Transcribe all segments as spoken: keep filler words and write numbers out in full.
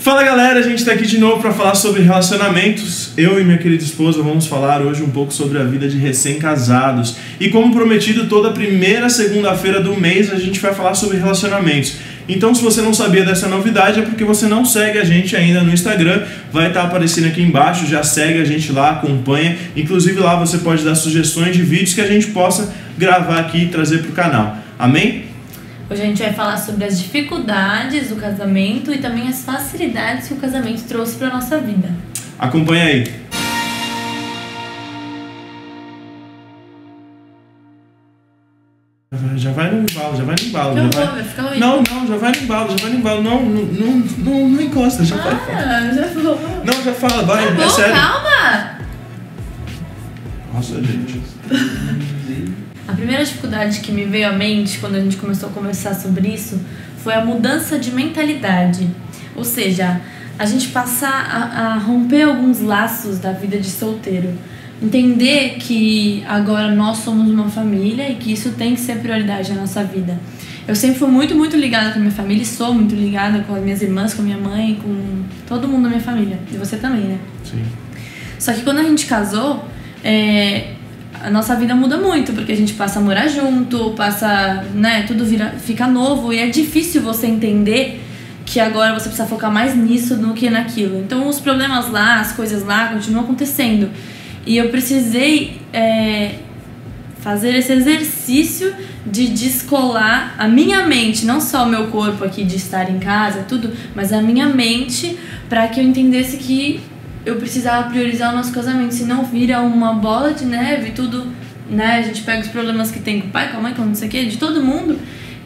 Fala galera, a gente está aqui de novo para falar sobre relacionamentos. Eu e minha querida esposa vamos falar hoje um pouco sobre a vida de recém-casados. E como prometido, toda primeira segunda-feira do mês a gente vai falar sobre relacionamentos. Então, se você não sabia dessa novidade, é porque você não segue a gente ainda no Instagram. Vai estar aparecendo aqui embaixo, já segue a gente lá, acompanha. Inclusive lá você pode dar sugestões de vídeos que a gente possa gravar aqui e trazer para o canal. Amém? Hoje a gente vai falar sobre as dificuldades do casamento e também as facilidades que o casamento trouxe para a nossa vida. Acompanha aí. Já vai no embalo, já vai no embalo. Não, já vai... vai ficar horrível. Não, não, já vai no embalo, já vai no embalo. Não, não, não, não, não encosta, já ah, vai. já falou. Não, já fala, vai, Tá é bom, sério. calma! Nossa, gente. A primeira dificuldade que me veio à mente quando a gente começou a conversar sobre isso foi a mudança de mentalidade. Ou seja, a gente passar a, a romper alguns laços da vida de solteiro. Entender que agora nós somos uma família e que isso tem que ser prioridade na nossa vida. Eu sempre fui muito, muito ligada com a minha família e sou muito ligada com as minhas irmãs, com a minha mãe, com todo mundo da minha família. E você também, né? Sim. Só que quando a gente casou, é, a nossa vida muda muito, porque a gente passa a morar junto, passa, né, tudo vira, fica novo e é difícil você entender que agora você precisa focar mais nisso do que naquilo. Então os problemas lá, as coisas lá continuam acontecendo. E eu precisei é, fazer esse exercício de descolar a minha mente, não só o meu corpo aqui de estar em casa, tudo, mas a minha mente, para que eu entendesse que eu precisava priorizar o nosso casamento, senão vira uma bola de neve, tudo, né? A gente pega os problemas que tem com o pai, com a mãe, com não sei o que, de todo mundo,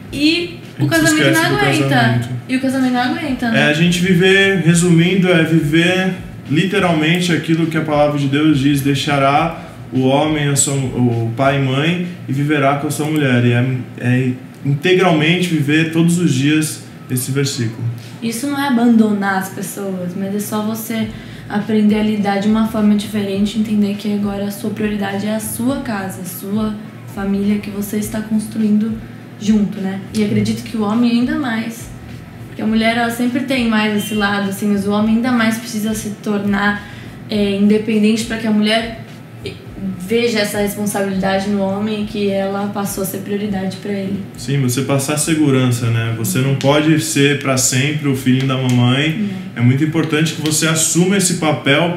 e o casamento não aguenta. Casamento. E o casamento não aguenta, né? É a gente viver, resumindo, é viver literalmente aquilo que a palavra de Deus diz: deixará o homem, a sua, o pai e mãe, e viverá com a sua mulher. E é, é integralmente viver todos os dias esse versículo. Isso não é abandonar as pessoas, mas é só você aprender a lidar de uma forma diferente, entender que agora a sua prioridade é a sua casa, a sua família que você está construindo junto, né? E acredito que o homem ainda mais, porque a mulher ela sempre tem mais esse lado, assim, mas o homem ainda mais precisa se tornar é, independente para que a mulher veja essa responsabilidade no homem, que ela passou a ser prioridade para ele. Sim, você passar segurança, né? Você não pode ser para sempre o filhinho da mamãe. É muito importante que você assuma esse papel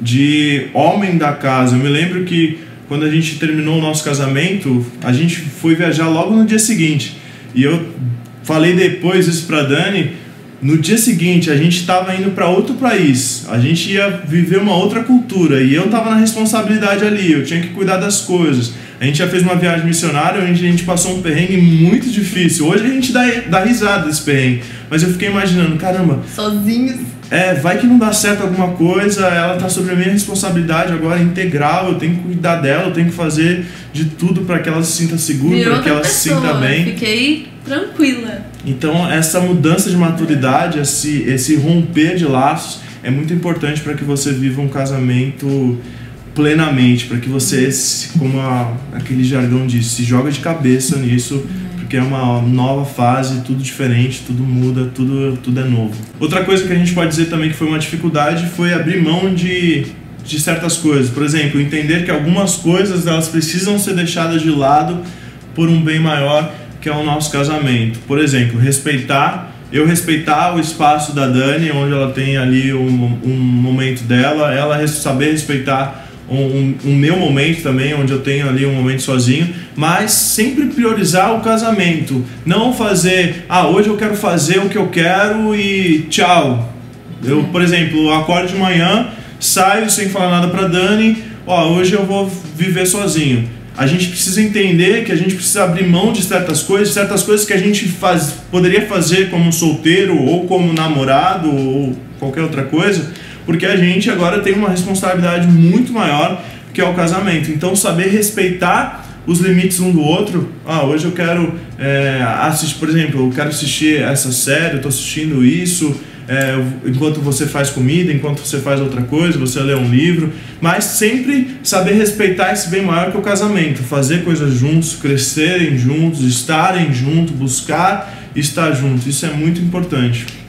de homem da casa. Eu me lembro que quando a gente terminou o nosso casamento, a gente foi viajar logo no dia seguinte. E eu falei depois isso para Dani. No dia seguinte, a gente estava indo para outro país, a gente ia viver uma outra cultura e eu estava na responsabilidade ali, eu tinha que cuidar das coisas. A gente já fez uma viagem missionária onde a gente passou um perrengue muito difícil. Hoje a gente dá, dá risada desse perrengue, mas eu fiquei imaginando, caramba, sozinhos. É, vai que não dá certo alguma coisa, ela tá sobre a minha responsabilidade agora integral, eu tenho que cuidar dela, eu tenho que fazer de tudo para que ela se sinta segura, para que ela pessoa. se sinta bem. Fiquei tranquila. Então essa mudança de maturidade, esse, esse romper de laços é muito importante para que você viva um casamento plenamente, para que você, como a, aquele jargão diz, se joga de cabeça nisso, porque é uma nova fase, tudo diferente, tudo muda, tudo, tudo é novo. Outra coisa que a gente pode dizer também que foi uma dificuldade foi abrir mão de, de certas coisas. Por exemplo, entender que algumas coisas elas precisam ser deixadas de lado por um bem maior, que é o nosso casamento. Por exemplo, respeitar, eu respeitar o espaço da Dani, onde ela tem ali um, um momento dela, ela saber respeitar Um, um, um meu momento também, onde eu tenho ali um momento sozinho, mas sempre priorizar o casamento, não fazer, ah, hoje eu quero fazer o que eu quero e tchau. Eu, por exemplo, eu acordo de manhã, saio sem falar nada pra Dani, ó, hoje eu vou viver sozinho. A gente precisa entender que a gente precisa abrir mão de certas coisas, certas coisas que a gente faz, poderia fazer como solteiro ou como namorado ou qualquer outra coisa, porque a gente agora tem uma responsabilidade muito maior, que é o casamento. Então saber respeitar os limites um do outro. Ah, hoje eu quero é, assistir, por exemplo, eu quero assistir essa série, eu estou assistindo isso, é, enquanto você faz comida, enquanto você faz outra coisa, você lê um livro, mas sempre saber respeitar esse bem maior que é o casamento, fazer coisas juntos, crescerem juntos, estarem juntos, buscar estar juntos, isso é muito importante.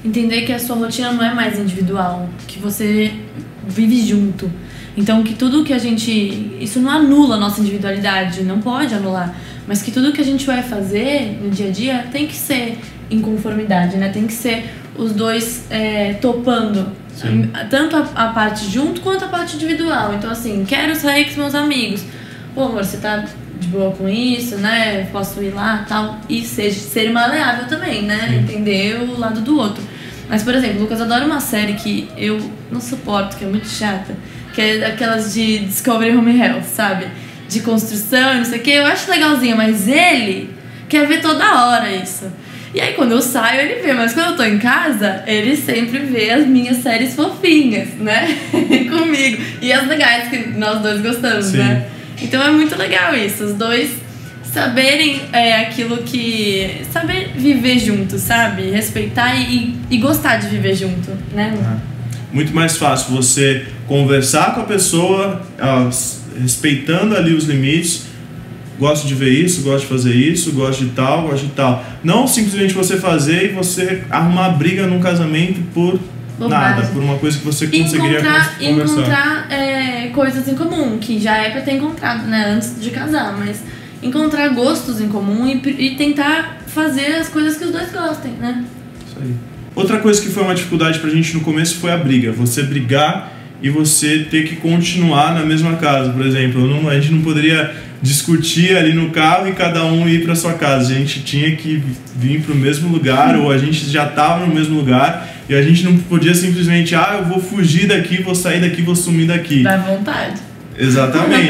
entender que a sua rotina não é mais individual, que você vive junto. Então que tudo que a gente... Isso não anula a nossa individualidade, não pode anular. Mas que tudo que a gente vai fazer no dia a dia tem que ser em conformidade, né? Tem que ser os dois é, topando. Sim. Tanto a, a parte junto quanto a parte individual. Então assim, quero sair com os meus amigos. Pô, amor, você tá de boa com isso, né? Posso ir lá e tal. E seja, ser maleável também, né? Sim. Entender o lado do outro. Mas, por exemplo, o Lucas adora uma série que eu não suporto, que é muito chata. Que é aquelas de Discovery Home Health, sabe? De construção e não sei o que. Eu acho legalzinho, mas ele quer ver toda hora isso. E aí quando eu saio ele vê, mas quando eu tô em casa, ele sempre vê as minhas séries fofinhas, né? Comigo. E as legais que nós dois gostamos, Sim. né? Então é muito legal isso, os dois saberem é, aquilo que... Saber viver junto, sabe? Respeitar e, e gostar de viver junto, né? Ah, muito mais fácil você conversar com a pessoa, uh, respeitando ali os limites. Gosto de ver isso, gosto de fazer isso, gosto de tal, gosto de tal. Não simplesmente você fazer e você arrumar briga num casamento por Bobagem. nada, por uma coisa que você conseguiria encontrar, conversar. Encontrar é, coisas em comum, que já é pra ter encontrado, né, antes de casar, mas encontrar gostos em comum e, e tentar fazer as coisas que os dois gostem, né? Isso aí. Outra coisa que foi uma dificuldade pra gente no começo foi a briga. Você brigar e você ter que continuar na mesma casa, por exemplo. Não, a gente não poderia discutir ali no carro e cada um ir para sua casa. A gente tinha que vir para o mesmo lugar, ou a gente já estava no mesmo lugar e a gente não podia simplesmente, ah, eu vou fugir daqui, vou sair daqui, vou sumir daqui. Dá vontade. Exatamente.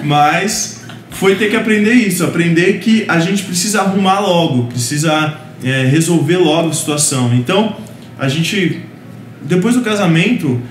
Mas foi ter que aprender isso, aprender que a gente precisa arrumar logo, precisa é, resolver logo a situação. Então, a gente, depois do casamento,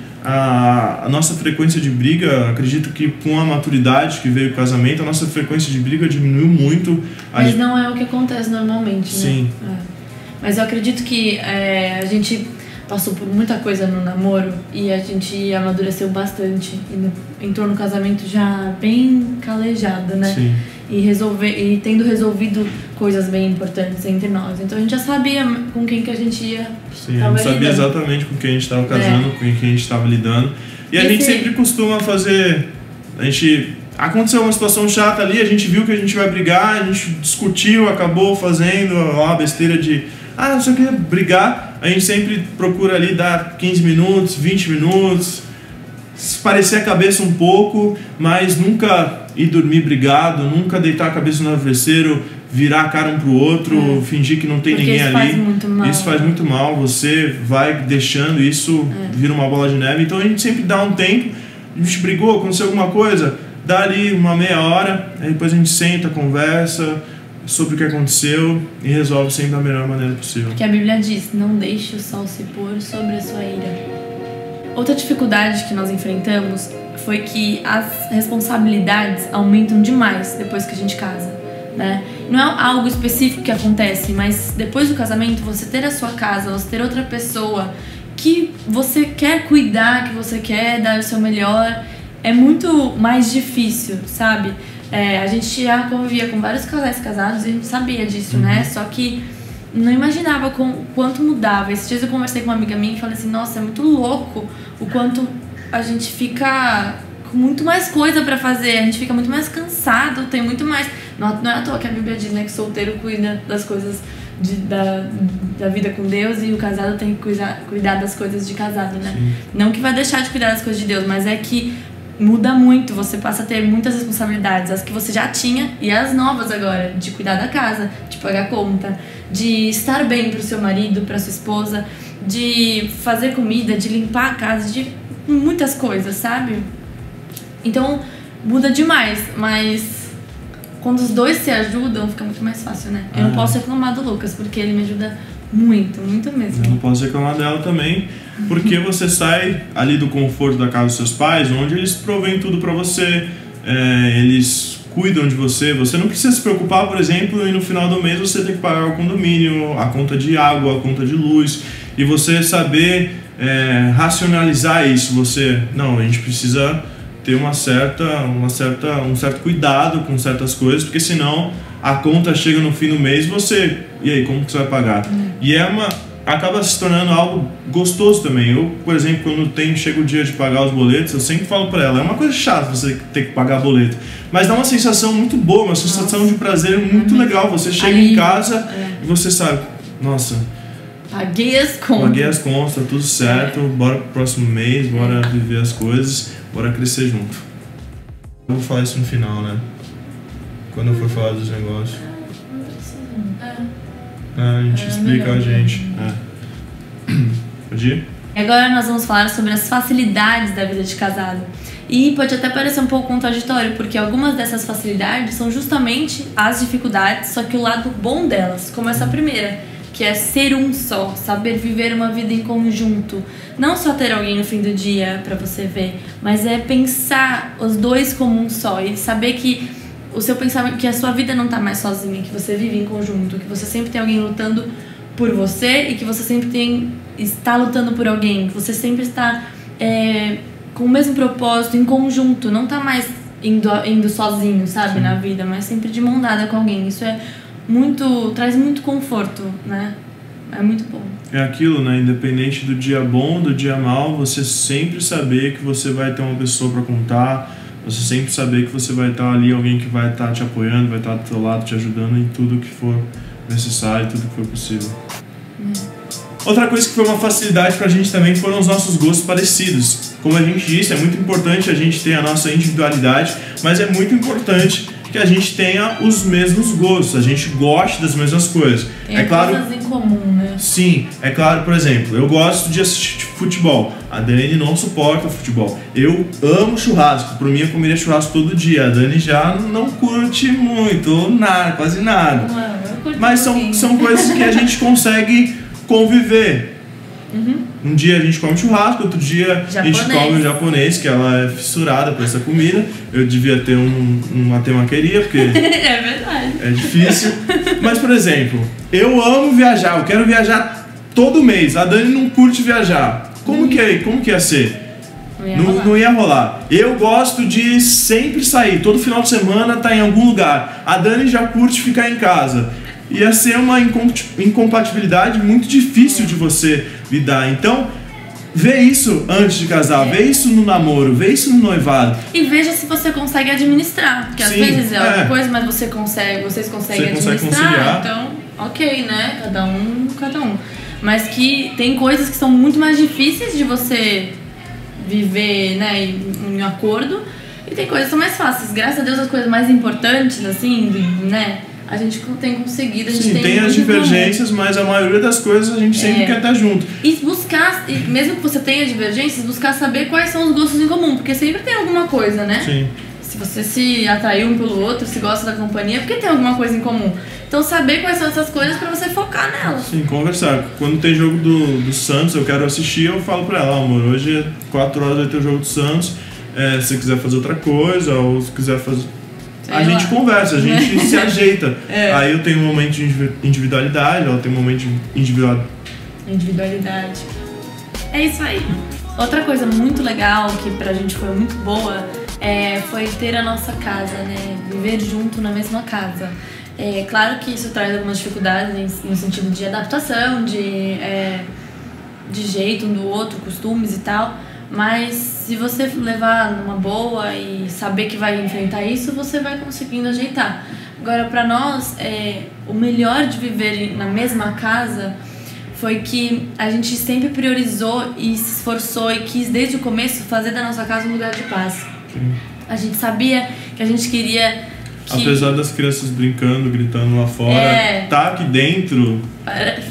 A, a nossa frequência de briga, acredito que com a maturidade que veio o casamento, a nossa frequência de briga diminuiu muito. Mas a... não é o que acontece normalmente, né? Sim. É. Mas eu acredito que é, a gente passou por muita coisa no namoro e a gente amadureceu bastante. E entrou no casamento já bem calejado, né? Sim. E, resolver, e tendo resolvido coisas bem importantes entre nós. Então a gente já sabia com quem que a gente ia. Sim, a gente sabia lidando. exatamente com quem a gente estava casando, é. com quem a gente estava lidando. E a Esse... gente sempre costuma fazer... A gente... Aconteceu uma situação chata ali, a gente viu que a gente vai brigar, a gente discutiu, acabou fazendo a besteira de... Ah, não sei o que, brigar. A gente sempre procura ali dar quinze minutos, vinte minutos, parecer a cabeça um pouco, mas nunca ir dormir brigado, nunca deitar a cabeça no travesseiro, virar a cara um pro outro, é. fingir que não tem Porque ninguém isso ali. Faz muito mal. Isso faz muito mal, você vai deixando isso, é. vira uma bola de neve. Então a gente sempre dá um tempo, a gente brigou, aconteceu alguma coisa, dá ali uma meia hora, aí depois a gente senta, conversa sobre o que aconteceu e resolve sempre da melhor maneira possível. Porque a Bíblia diz, não deixe o sol se pôr sobre a sua ira. Outra dificuldade que nós enfrentamos foi que as responsabilidades aumentam demais depois que a gente casa, né? Não é algo específico que acontece, mas depois do casamento, você ter a sua casa, você ter outra pessoa que você quer cuidar, que você quer dar o seu melhor, é muito mais difícil, sabe? É, a gente já convivia com vários casais casados e a gente sabia disso, uhum. né? Só que não imaginava com, quanto mudava. Esses dias eu conversei com uma amiga minha e falei assim, nossa, é muito louco o quanto a gente fica com muito mais coisa pra fazer, a gente fica muito mais cansado, tem muito mais... Não, não é à toa que a Bíblia diz, né, que solteiro cuida das coisas de, da, da vida com Deus e o casado tem que cuidar, cuidar das coisas de casado, né? Sim. Não que vai deixar de cuidar das coisas de Deus, mas é que muda muito, você passa a ter muitas responsabilidades, as que você já tinha e as novas agora, de cuidar da casa, de pagar conta, de estar bem pro seu marido, pra sua esposa, de fazer comida, de limpar a casa, de muitas coisas, sabe? Então, muda demais, mas quando os dois se ajudam, fica muito mais fácil, né? Eu ah. não posso reclamar do Lucas, porque ele me ajuda muito, muito mesmo. Eu não posso reclamar dela também, porque você sai ali do conforto da casa dos seus pais, onde eles provêm tudo pra você, é, eles cuidam de você, você não precisa se preocupar, por exemplo, e no final do mês você tem que pagar o condomínio, a conta de água, a conta de luz, e você saber é, racionalizar isso, você, não, a gente precisa ter uma certa, uma certa, um certo cuidado com certas coisas, porque senão a conta chega no fim do mês e você, e aí, como que você vai pagar? Hum. E é uma, acaba se tornando algo gostoso também. Eu, por exemplo, quando tem, chega o dia de pagar os boletos, eu sempre falo pra ela, é uma coisa chata você ter que pagar boleto, mas dá uma sensação muito boa, uma sensação nossa. de prazer muito uhum. legal. Você chega Aí, em casa é. e você sabe, nossa, paguei as contas. Paguei as contas, tá tudo certo, é. bora pro próximo mês, bora é. viver as coisas, bora crescer junto. Eu vou falar isso no final, né? Quando eu for falar dos negócios. Não precisa. É. É, a gente é, explica a gente. É. Pode ir? E agora nós vamos falar sobre as facilidades da vida de casado. E pode até parecer um pouco contraditório, porque algumas dessas facilidades são justamente as dificuldades, só que o lado bom delas, como essa primeira, que é ser um só, saber viver uma vida em conjunto. Não só ter alguém no fim do dia pra você ver, mas é pensar os dois como um só e saber que o seu pensamento, que a sua vida não tá mais sozinha, que você vive em conjunto, que você sempre tem alguém lutando por você e que você sempre tem, está lutando por alguém, que você sempre está é, com o mesmo propósito, em conjunto, não tá mais indo, indo sozinho, sabe, Sim. na vida, mas sempre de mão dada com alguém. Isso é muito, traz muito conforto, né? É muito bom. É aquilo, né? Independente do dia bom, do dia mal, você sempre saber que você vai ter uma pessoa para contar, você sempre saber que você vai estar ali, alguém que vai estar te apoiando, vai estar do seu lado, te ajudando em tudo que for necessário, tudo que for possível. Hum. Outra coisa que foi uma facilidade pra gente também foram os nossos gostos parecidos. Como a gente disse, é muito importante a gente ter a nossa individualidade, mas é muito importante que a gente tenha os mesmos gostos, a gente goste das mesmas coisas. Tem é claro, coisas em comum, né? Sim, é claro, por exemplo, eu gosto de assistir futebol, a Dani não suporta futebol. Eu amo churrasco, por mim eu comeria churrasco todo dia, a Dani já não curte muito, ou nada, quase nada. Não, eu curto Mas são, são coisas que a gente consegue conviver. Uhum. Um dia a gente come churrasco, outro dia japonês. a gente come o japonês, que ela é fissurada por essa comida. Eu devia ter um, uma temaqueria, porque é verdade. É difícil. Mas, por exemplo, eu amo viajar, eu quero viajar todo mês. A Dani não curte viajar. Como, uhum. que, é, como que ia ser? Não ia, não, não ia rolar. Eu gosto de sempre sair, todo final de semana tá em algum lugar. A Dani já curte ficar em casa. Ia ser uma incompatibilidade muito difícil de você lidar. Então, vê isso antes de casar, é. vê isso no namoro, vê isso no noivado. E veja se você consegue administrar. Porque Sim, às vezes é, é uma coisa, mas você consegue, vocês conseguem você administrar. Consegue então, ok, né? Cada um, cada um. Mas que tem coisas que são muito mais difíceis de você viver, né, em, em acordo. E tem coisas que são mais fáceis. Graças a Deus, as coisas mais importantes, assim, né? A gente tem conseguido, a gente Sim, tem, tem as divergências, mas a maioria das coisas a gente sempre é. quer estar junto. E buscar, mesmo que você tenha divergências, buscar saber quais são os gostos em comum, porque sempre tem alguma coisa, né? Sim. Se você se atraiu um pelo outro, se gosta da companhia, porque tem alguma coisa em comum. Então saber quais são essas coisas pra você focar nelas. Sim, conversar. Quando tem jogo do, do Santos, eu quero assistir, eu falo pra ela, amor, hoje quatro horas vai ter o jogo do Santos, é, se você quiser fazer outra coisa, ou se quiser fazer... A gente conversa, a gente se ajeita. É. Aí eu tenho um momento de individualidade, ela tem um momento de individual... individualidade. É isso aí. Outra coisa muito legal que pra gente foi muito boa é, foi ter a nossa casa, né? Viver junto na mesma casa. É claro que isso traz algumas dificuldades no sentido de adaptação, de, é, de jeito um do outro, costumes e tal. Mas se você levar numa boa e saber que vai enfrentar isso, você vai conseguindo ajeitar. Agora, pra nós, é, o melhor de viver na mesma casa foi que a gente sempre priorizou e se esforçou e quis desde o começo fazer da nossa casa um lugar de paz. Sim. A gente sabia que a gente queria que... Apesar das crianças brincando, gritando lá fora, é... tá aqui dentro é,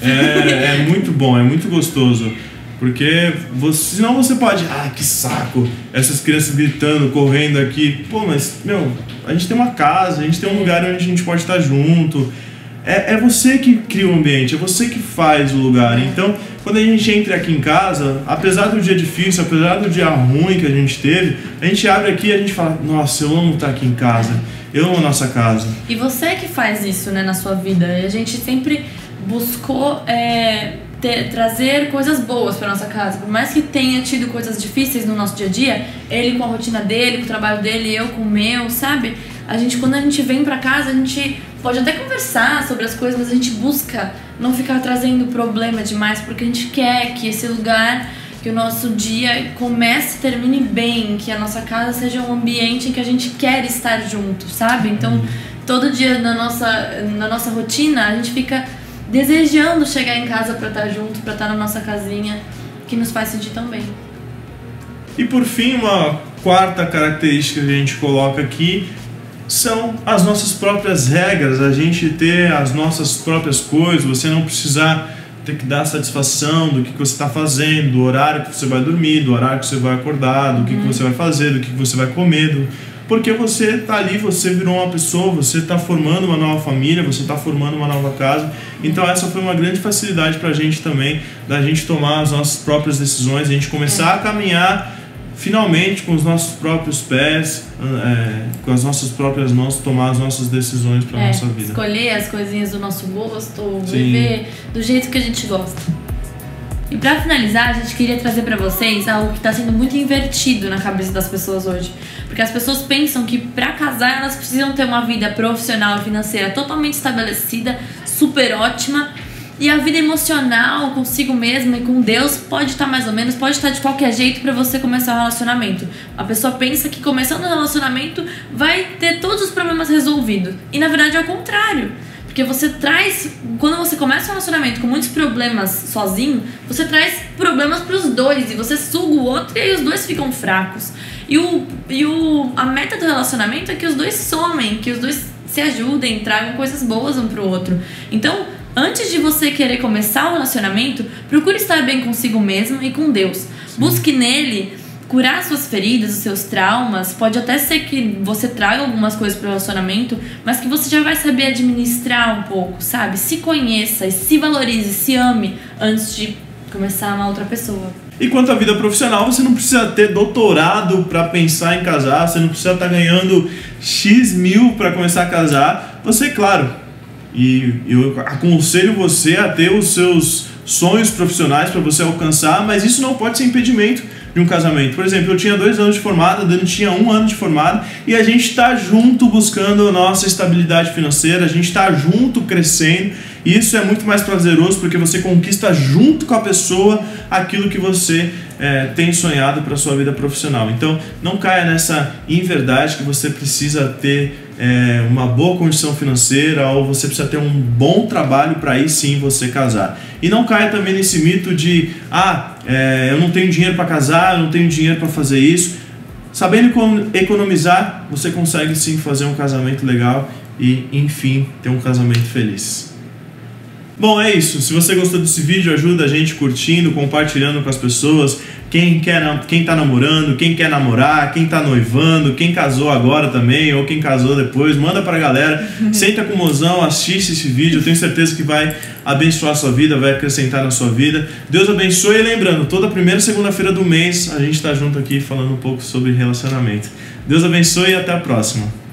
é muito bom, é muito gostoso. Porque você, senão você pode, ah, que saco, essas crianças gritando, correndo aqui. Pô, mas, meu, a gente tem uma casa, a gente tem um lugar onde a gente pode estar junto. É, é você que cria o ambiente, é você que faz o lugar. Então, quando a gente entra aqui em casa, apesar do dia difícil, apesar do dia ruim que a gente teve, a gente abre aqui e a gente fala, nossa, eu amo estar aqui em casa, eu amo a nossa casa. E você que faz isso, né, na sua vida. A gente sempre buscou... É... Ter, trazer coisas boas para nossa casa. Por mais que tenha tido coisas difíceis no nosso dia a dia, ele com a rotina dele, com o trabalho dele, eu com o meu, sabe? A gente, quando a gente vem para casa, a gente pode até conversar sobre as coisas, mas a gente busca não ficar trazendo problema demais, porque a gente quer que esse lugar, que o nosso dia comece e termine bem, que a nossa casa seja um ambiente em que a gente quer estar junto, sabe? Então, todo dia na nossa, na nossa rotina, a gente fica desejando chegar em casa para estar junto, para estar na nossa casinha, que nos faz sentir tão bem. E por fim, uma quarta característica que a gente coloca aqui são as nossas próprias regras, a gente ter as nossas próprias coisas, você não precisar ter que dar satisfação do que você está fazendo, do horário que você vai dormir, do horário que você vai acordar, do que, uhum. que você vai fazer, do que você vai comer, do... porque você está ali, você virou uma pessoa, você está formando uma nova família, você está formando uma nova casa. Então essa foi uma grande facilidade para a gente também, da gente tomar as nossas próprias decisões, a gente começar é. a caminhar finalmente com os nossos próprios pés, é, com as nossas próprias mãos, tomar as nossas decisões para a é, nossa vida. Escolher as coisinhas do nosso gosto, Sim. viver do jeito que a gente gosta. E para finalizar, a gente queria trazer para vocês algo que está sendo muito invertido na cabeça das pessoas hoje. Porque as pessoas pensam que para casar elas precisam ter uma vida profissional e financeira totalmente estabelecida, super ótima. E a vida emocional consigo mesma e com Deus pode estar mais ou menos, pode estar de qualquer jeito para você começar um relacionamento. A pessoa pensa que começando um relacionamento vai ter todos os problemas resolvidos. E na verdade é o contrário. Porque você traz, quando você começa um relacionamento com muitos problemas sozinho, você traz problemas para os dois e você suga o outro e aí os dois ficam fracos. E, o, e o, a meta do relacionamento é que os dois somem, que os dois se ajudem, tragam coisas boas um pro outro. Então, antes de você querer começar um relacionamento, procure estar bem consigo mesmo e com Deus. Sim. Busque nele curar suas feridas, os seus traumas. Pode até ser que você traga algumas coisas para o relacionamento, mas que você já vai saber administrar um pouco, sabe? Se conheça, e se valorize, se ame antes de começar a amar outra pessoa. E quanto à vida profissional, você não precisa ter doutorado para pensar em casar, você não precisa estar ganhando X mil para começar a casar. Você, claro, e eu aconselho você a ter os seus sonhos profissionais para você alcançar, mas isso não pode ser impedimento de um casamento. Por exemplo, eu tinha dois anos de formado, a Dani tinha um ano de formado, e a gente está junto buscando a nossa estabilidade financeira, a gente está junto crescendo, e isso é muito mais prazeroso porque você conquista junto com a pessoa aquilo que você é, tem sonhado para a sua vida profissional. Então, não caia nessa inverdade que você precisa ter é, uma boa condição financeira ou você precisa ter um bom trabalho para aí sim você casar. E não caia também nesse mito de ah, é, eu não tenho dinheiro para casar, eu não tenho dinheiro para fazer isso. Sabendo economizar, você consegue sim fazer um casamento legal e, enfim, ter um casamento feliz. Bom, é isso. Se você gostou desse vídeo, ajuda a gente curtindo, compartilhando com as pessoas. Quem quer, quem tá namorando, quem quer namorar, quem tá noivando, quem casou agora também, ou quem casou depois, manda pra galera. Senta com o mozão, assiste esse vídeo. Eu tenho certeza que vai abençoar a sua vida, vai acrescentar na sua vida. Deus abençoe. E lembrando, toda primeira segunda-feira do mês a gente tá junto aqui falando um pouco sobre relacionamento. Deus abençoe e até a próxima.